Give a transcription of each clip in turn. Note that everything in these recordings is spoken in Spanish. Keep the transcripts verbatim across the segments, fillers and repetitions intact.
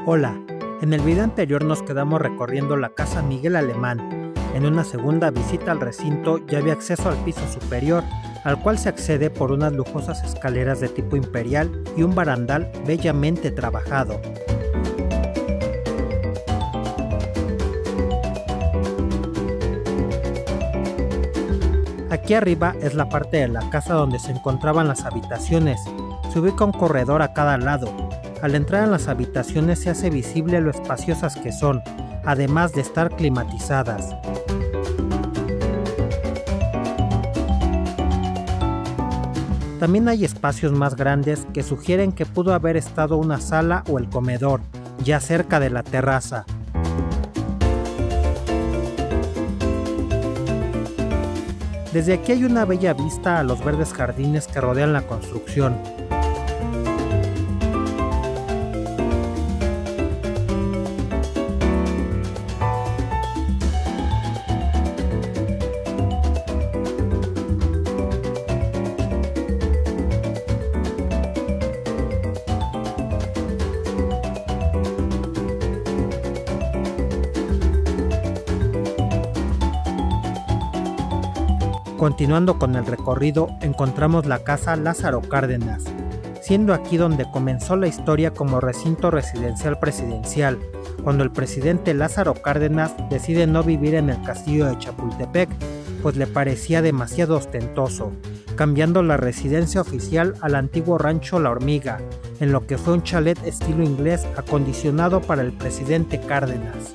Hola, en el video anterior nos quedamos recorriendo la Casa Miguel Alemán. En una segunda visita al recinto ya había acceso al piso superior, al cual se accede por unas lujosas escaleras de tipo imperial y un barandal bellamente trabajado. Aquí arriba es la parte de la casa donde se encontraban las habitaciones. Se ubica un corredor a cada lado. Al entrar en las habitaciones se hace visible lo espaciosas que son, además de estar climatizadas. También hay espacios más grandes que sugieren que pudo haber estado una sala o el comedor, ya cerca de la terraza. Desde aquí hay una bella vista a los verdes jardines que rodean la construcción. Continuando con el recorrido, encontramos la Casa Lázaro Cárdenas, siendo aquí donde comenzó la historia como recinto residencial presidencial, cuando el presidente Lázaro Cárdenas decide no vivir en el castillo de Chapultepec, pues le parecía demasiado ostentoso, cambiando la residencia oficial al antiguo rancho La Hormiga, en lo que fue un chalet estilo inglés acondicionado para el presidente Cárdenas.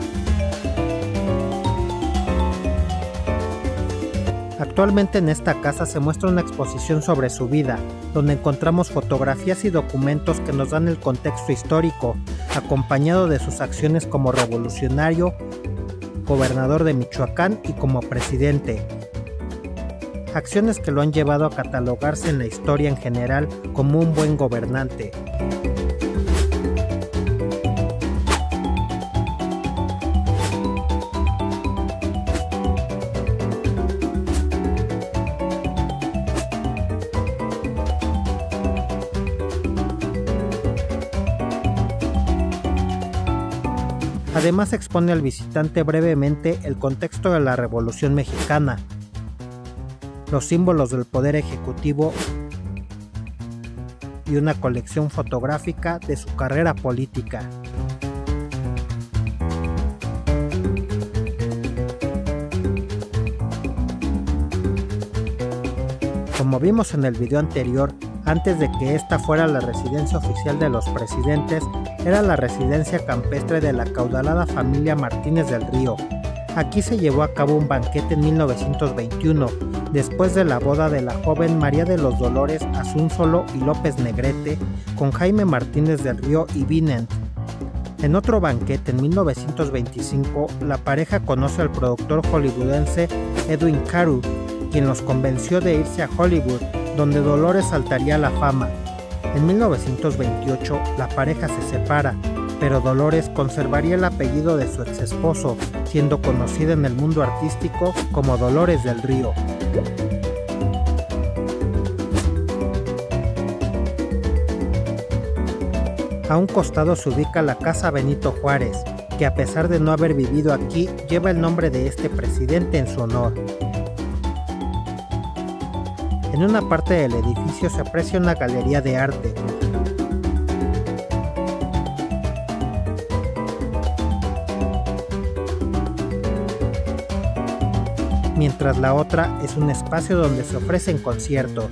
Actualmente en esta casa se muestra una exposición sobre su vida, donde encontramos fotografías y documentos que nos dan el contexto histórico, acompañado de sus acciones como revolucionario, gobernador de Michoacán y como presidente. Acciones que lo han llevado a catalogarse en la historia en general como un buen gobernante. Además expone al visitante brevemente el contexto de la Revolución Mexicana, los símbolos del poder ejecutivo y una colección fotográfica de su carrera política. Como vimos en el video anterior, antes de que esta fuera la residencia oficial de los presidentes, era la residencia campestre de la acaudalada familia Martínez del Río. Aquí se llevó a cabo un banquete en mil novecientos veintiuno, después de la boda de la joven María de los Dolores Asúnzolo y López Negrete con Jaime Martínez del Río y Vinent. En otro banquete en mil novecientos veinticinco, la pareja conoce al productor hollywoodense Edwin Carew, quien los convenció de irse a Hollywood, donde Dolores saltaría a la fama. En mil novecientos veintiocho la pareja se separa, pero Dolores conservaría el apellido de su exesposo, siendo conocida en el mundo artístico como Dolores del Río. A un costado se ubica la Casa Benito Juárez, que a pesar de no haber vivido aquí, lleva el nombre de este presidente en su honor. En una parte del edificio se aprecia una galería de arte. Mientras la otra es un espacio donde se ofrecen conciertos.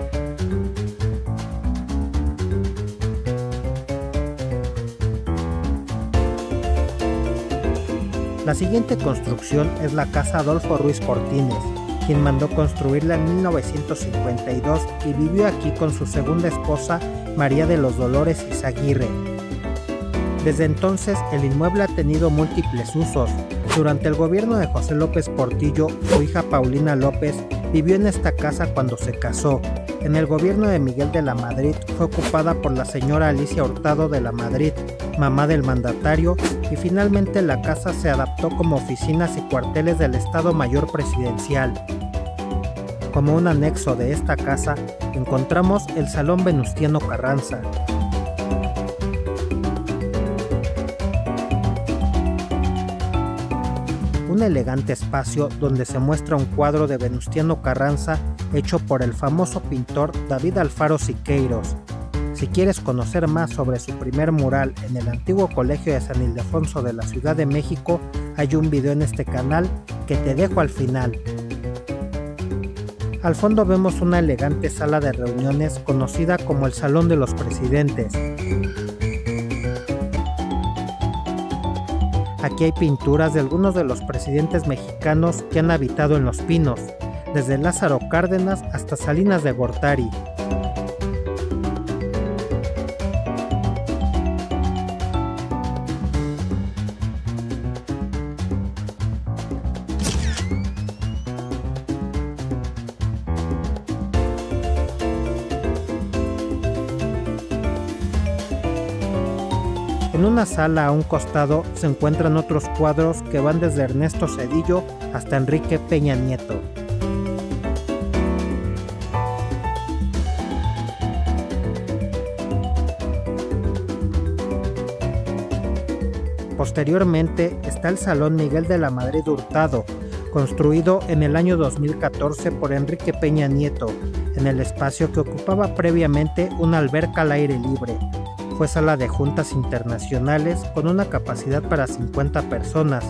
La siguiente construcción es la Casa Adolfo Ruiz Cortines, quien mandó construirla en mil novecientos cincuenta y dos y vivió aquí con su segunda esposa María de los Dolores Izaguirre. Desde entonces el inmueble ha tenido múltiples usos. Durante el gobierno de José López Portillo, su hija Paulina López vivió en esta casa cuando se casó. En el gobierno de Miguel de la Madrid fue ocupada por la señora Alicia Hurtado de la Madrid, mamá del mandatario, y finalmente la casa se adaptó como oficinas y cuarteles del Estado Mayor Presidencial. Como un anexo de esta casa, encontramos el Salón Venustiano Carranza. un elegante espacio donde se muestra un cuadro de Venustiano Carranza hecho por el famoso pintor David Alfaro Siqueiros. Si quieres conocer más sobre su primer mural en el antiguo colegio de San Ildefonso de la Ciudad de México, hay un video en este canal que te dejo al final. Al fondo vemos una elegante sala de reuniones conocida como el Salón de los Presidentes. Aquí hay pinturas de algunos de los presidentes mexicanos que han habitado en Los Pinos, desde Lázaro Cárdenas hasta Salinas de Gortari. En una sala a un costado se encuentran otros cuadros que van desde Ernesto Zedillo hasta Enrique Peña Nieto. Posteriormente está el Salón Miguel de la Madrid Hurtado, construido en el año dos mil catorce por Enrique Peña Nieto, en el espacio que ocupaba previamente una alberca al aire libre. Fue sala de juntas internacionales con una capacidad para cincuenta personas.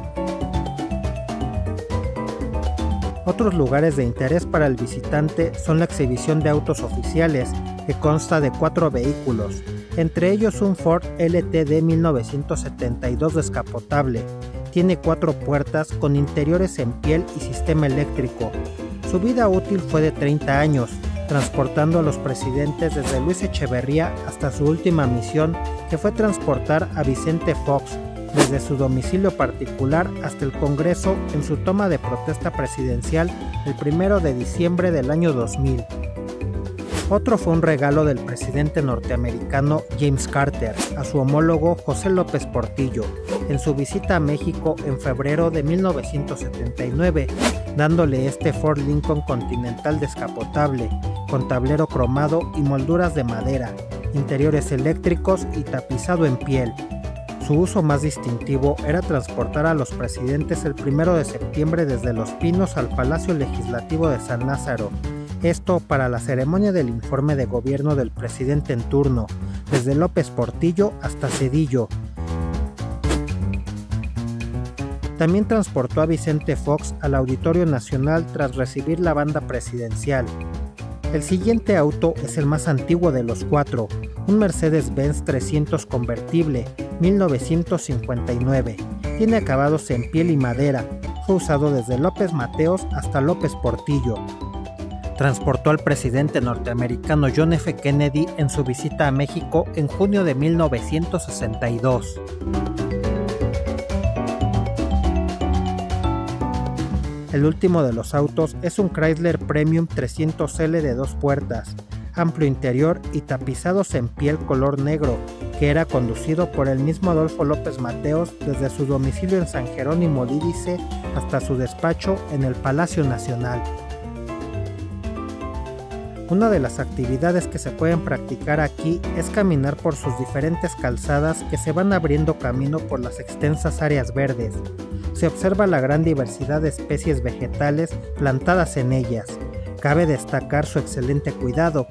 Otros lugares de interés para el visitante son la exhibición de autos oficiales, que consta de cuatro vehículos, entre ellos un Ford L T D mil novecientos setenta y dos descapotable. Tiene cuatro puertas con interiores en piel y sistema eléctrico. Su vida útil fue de treinta años, transportando a los presidentes desde Luis Echeverría hasta su última misión, que fue transportar a Vicente Fox desde su domicilio particular hasta el Congreso en su toma de protesta presidencial el primero de diciembre del año dos mil. Otro fue un regalo del presidente norteamericano James Carter a su homólogo José López Portillo en su visita a México en febrero de mil novecientos setenta y nueve, dándole este Ford Lincoln Continental descapotable, con tablero cromado y molduras de madera, interiores eléctricos y tapizado en piel. Su uso más distintivo era transportar a los presidentes el primero de septiembre desde Los Pinos al Palacio Legislativo de San Lázaro, esto para la ceremonia del informe de gobierno del presidente en turno, desde López Portillo hasta Zedillo. También transportó a Vicente Fox al Auditorio Nacional tras recibir la banda presidencial. El siguiente auto es el más antiguo de los cuatro, un Mercedes-Benz trescientos convertible, mil novecientos cincuenta y nueve. Tiene acabados en piel y madera, fue usado desde López Mateos hasta López Portillo. Transportó al presidente norteamericano John F. Kennedy en su visita a México en junio de mil novecientos sesenta y dos. El último de los autos es un Chrysler Premium trescientos L de dos puertas, amplio interior y tapizados en piel color negro, que era conducido por el mismo Adolfo López Mateos desde su domicilio en San Jerónimo Lídice hasta su despacho en el Palacio Nacional. Una de las actividades que se pueden practicar aquí es caminar por sus diferentes calzadas que se van abriendo camino por las extensas áreas verdes. Se observa la gran diversidad de especies vegetales plantadas en ellas. Cabe destacar su excelente cuidado.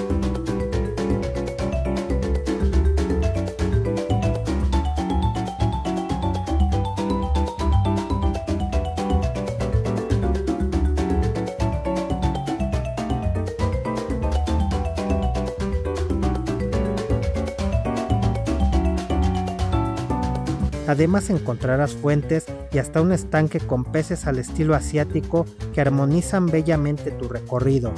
Además encontrarás fuentes y hasta un estanque con peces al estilo asiático que armonizan bellamente tu recorrido.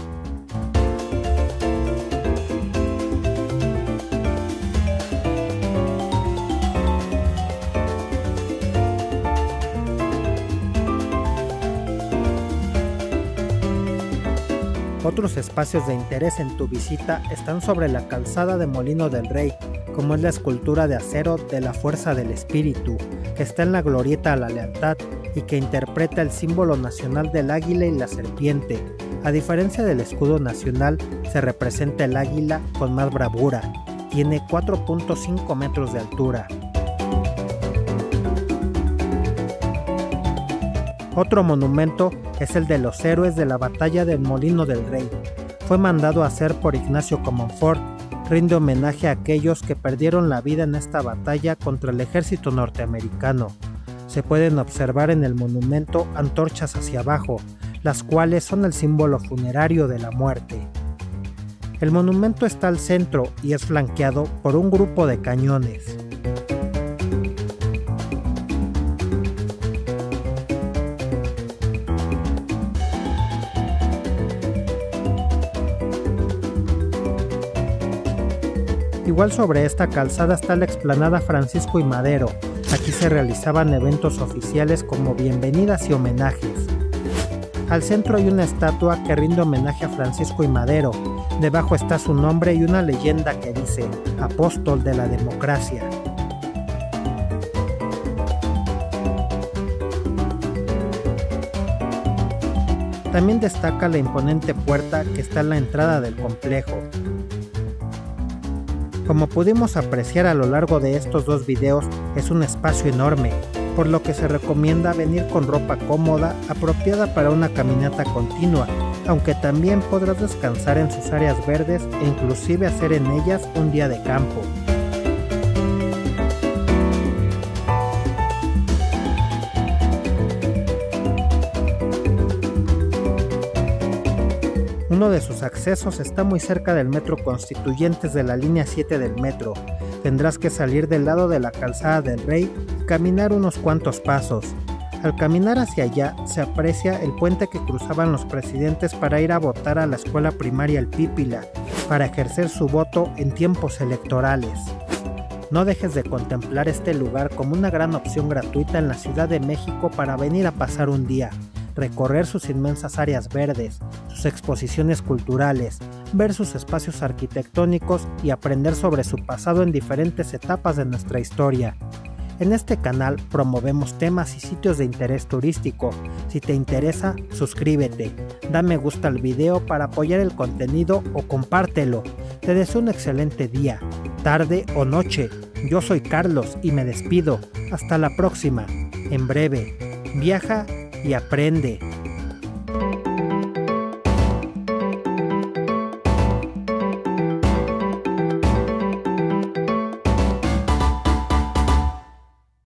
Otros espacios de interés en tu visita están sobre la calzada de Molino del Rey, como es la escultura de acero de la Fuerza del Espíritu, que está en la glorieta a la lealtad y que interpreta el símbolo nacional del águila y la serpiente. A diferencia del escudo nacional, se representa el águila con más bravura. Tiene cuatro punto cinco metros de altura. Otro monumento es el de los héroes de la batalla del Molino del Rey. Fue mandado a hacer por Ignacio Comonfort. Rinde homenaje a aquellos que perdieron la vida en esta batalla contra el ejército norteamericano. Se pueden observar en el monumento antorchas hacia abajo, las cuales son el símbolo funerario de la muerte. El monumento está al centro y es flanqueado por un grupo de cañones. Igual sobre esta calzada está la explanada Francisco y Madero. Aquí se realizaban eventos oficiales como bienvenidas y homenajes. Al centro hay una estatua que rinde homenaje a Francisco y Madero. Debajo está su nombre y una leyenda que dice Apóstol de la Democracia. También destaca la imponente puerta que está en la entrada del complejo. Como pudimos apreciar a lo largo de estos dos videos, es un espacio enorme, por lo que se recomienda venir con ropa cómoda, apropiada para una caminata continua, aunque también podrás descansar en sus áreas verdes e inclusive hacer en ellas un día de campo. Uno de sus accesos está muy cerca del Metro Constituyentes de la línea siete del metro. Tendrás que salir del lado de la calzada del Rey y caminar unos cuantos pasos. Al caminar hacia allá se aprecia el puente que cruzaban los presidentes para ir a votar a la escuela primaria El Pípila, para ejercer su voto en tiempos electorales. No dejes de contemplar este lugar como una gran opción gratuita en la Ciudad de México para venir a pasar un día, recorrer sus inmensas áreas verdes, sus exposiciones culturales, ver sus espacios arquitectónicos y aprender sobre su pasado en diferentes etapas de nuestra historia. En este canal promovemos temas y sitios de interés turístico. Si te interesa, suscríbete, da me gusta al video para apoyar el contenido o compártelo. Te deseo un excelente día, tarde o noche. Yo soy Carlos y me despido. Hasta la próxima. En breve, viaja y aprende.